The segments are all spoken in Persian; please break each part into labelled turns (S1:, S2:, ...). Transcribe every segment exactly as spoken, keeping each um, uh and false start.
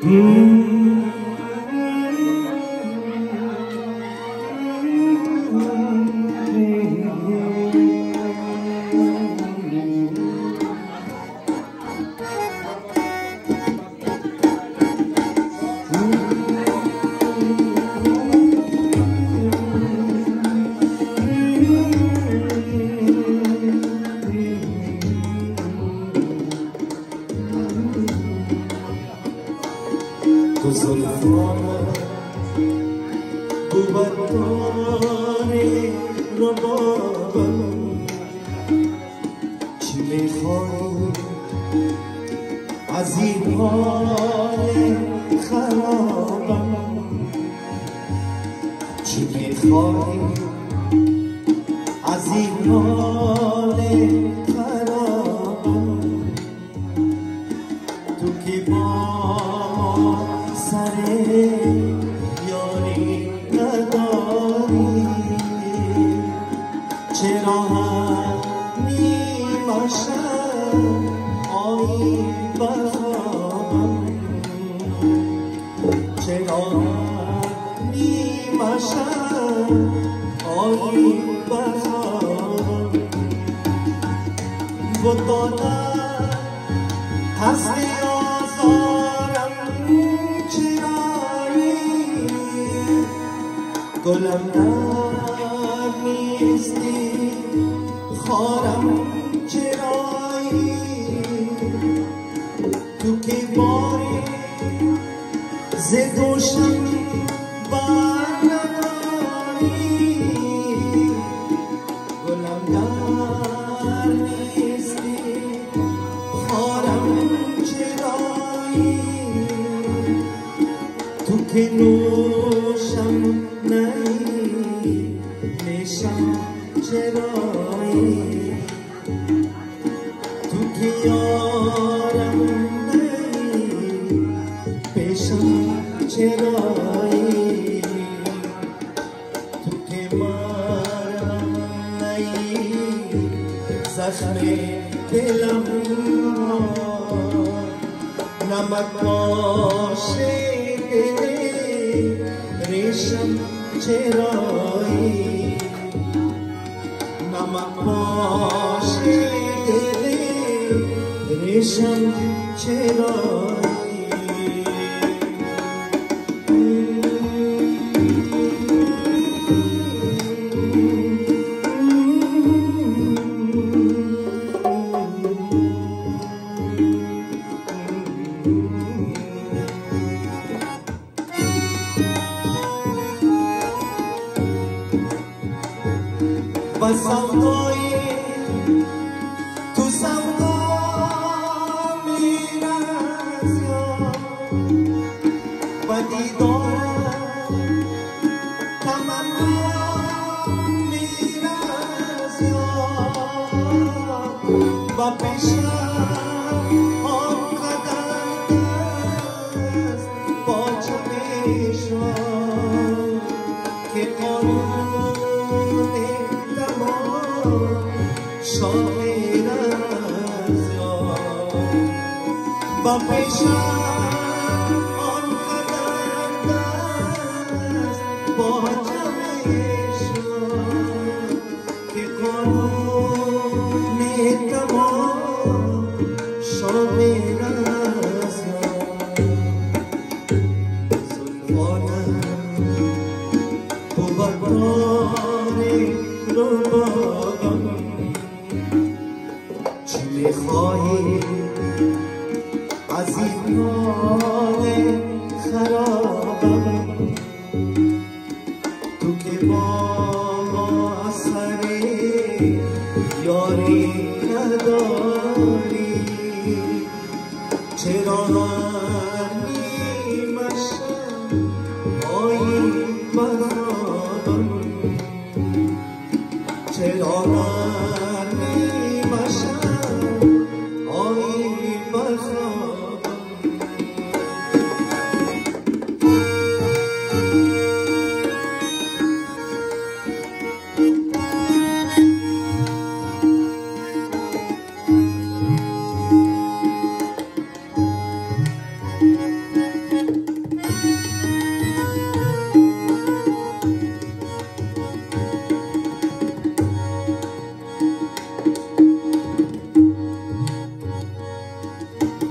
S1: تو زلفانت بوبردار ربابم چی میخوای از این حال خرابم چی میخوای از این حال خرابم تو که با سر یاری نداری چرا هم نیماشم آیی بخوابم چرا هم نیماشم آیی بخوابم و دادن هست آزارم گلم نیستی خارم چرایی تو که باری ز دوشم بر نداری گلم نیستی خارم چرایی تو که نوشم نیشم چرایی تو که یارم نی پیشم چرایی تو که مرهم نی زخم دلم نمک باشه ریشم چرایی نمک باشه ریشم چرایی با سودایی تو سودا میرزم و دیدارم تمنا میرزم و پیشم آن قدر دست با چمیشم که قانون شاعر از یار با پیشم آن قدر دست با جمعشم که قانون تمام شاعر از یار زلفانم بوبردار ربابم چی میخواهی از این حال خرابم تو که با ما سر یاری نداری چرا نیمشم آیی بخوابم چرا نیمشم آیی بخوابم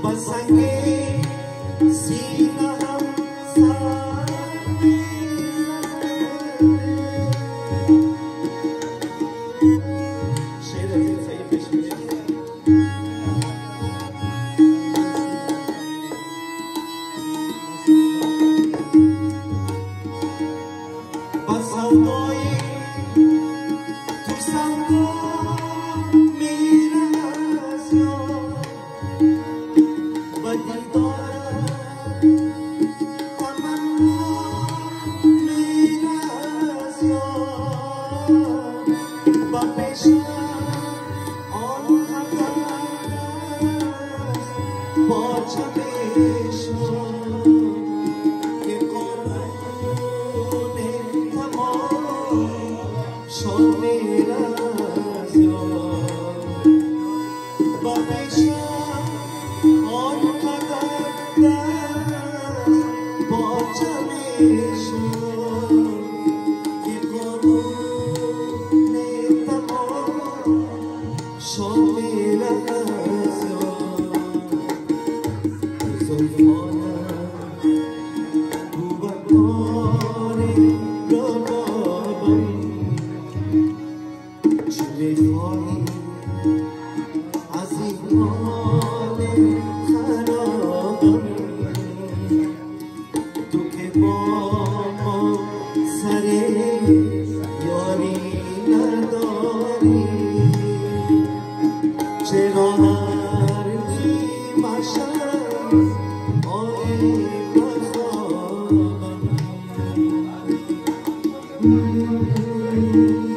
S1: Thank you.